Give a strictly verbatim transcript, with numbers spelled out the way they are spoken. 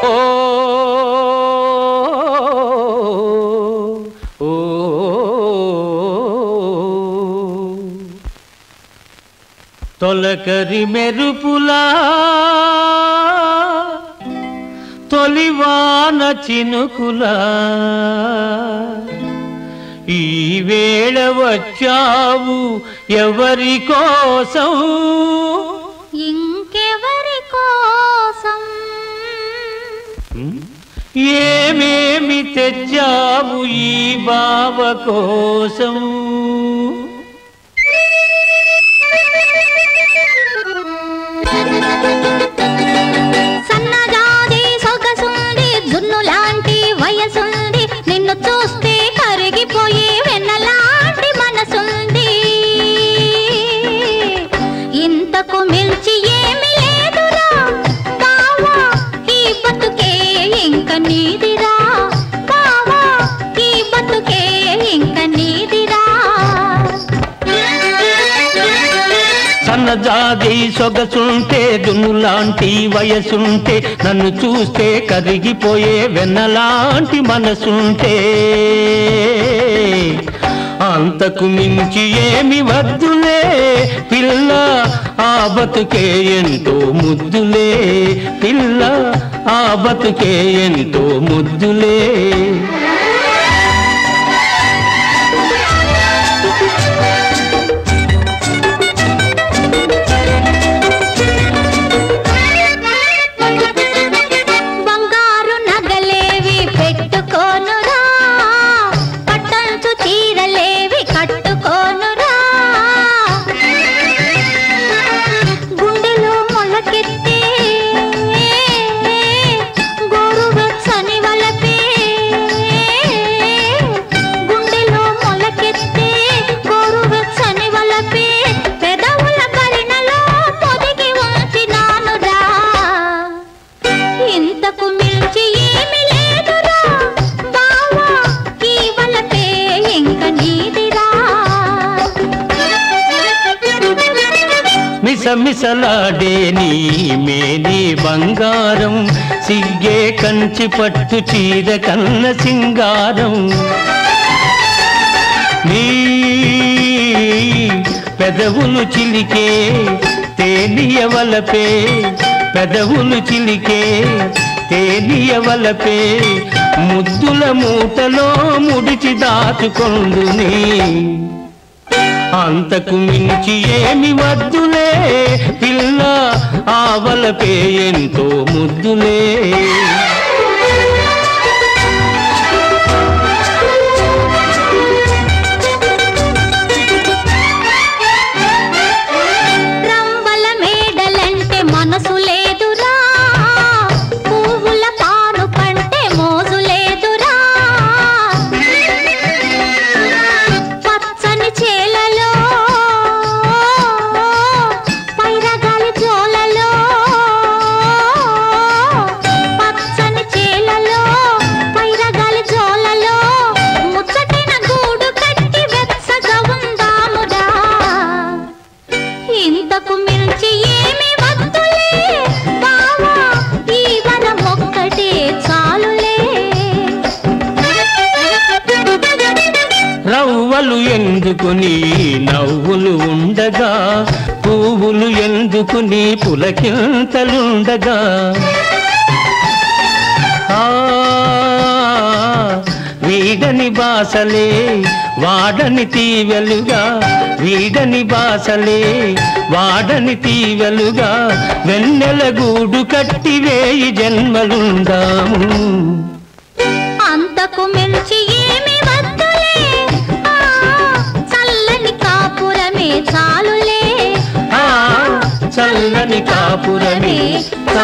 తొలకరి మెరుపులా తొలివాన చినుకులా ఈ వేళ వచ్చావు ఎవరి కోసం ఇంకెవరి కోసం ఏమేమి తెచ్చావు ఈ బావ కోసం సన్నజాజి సొగసుంది జున్ను లాంటి వయసుంది నిన్ను చూస్తే కరిగిపోయి వెన్నలాంటి మనసుంది ఇంతకు మించి ఏమి లేదురా బావా ఈ బతుకే ఇంక నీదిరా బావా ఈ బతుకే ఇంక నీదిరా సన్నజాజి సొగసుంటే దున్నులాంటి వయసుంటే నన్ను చూస్తే కరిగిపోయే వెన్నలాంటి మనసుంటే అంతకు మించి ఏమి వద్దులే పిల్ల ఆ బతుకే ఎంతో ముద్దులే పిల్ల ఆ బతుకే ఎంతో ముద్దులే మిసమిసలాడే నీ మేని బంగారం సిగ్గే కంచి పట్టు చీర కన్న సింగారం నీ పెదవులు చిలికే తేనియవలపే పెదవులు చిలికే తేనియవలపే ముద్దుల మూటలో ముడిచి దాచుకొందునే అంతకు మించి ఏమి వద్దులే పిల్ల ఆవలపే ఎంతో ముద్దులే రంబల మేడలంటే మనసు లేదురా పువ్వుల పాను కంటే మోజు లేదురా పచ్చని చేలలో పైరగాలి జోలలో పచ్చని చేలలో పైరగాలి జోలలో ముచ్చటిన గూడు కట్టి వెచ్చగా ఉందామురా ఇంతకు మించి ఏమి వద్దులే బావా ఈ వరం ఒక్కటే చాలులే రవ్వలు ఎందుకుని నవ్వులు ఉండగా పువ్వులు ఎందుకుని పులకింతలుండగా ఆ వీడని బాసలే వాడని తీవెలుగా వీడని బాసలే వాడని తీవెలుగా వెన్నెల గూడు కట్టి వేయి జన్మలుందాము అంతకు మించి ఏమి వద్దులే ఆ చల్లని కాపురమే చాలులే ఆ చల్లని కాపురమే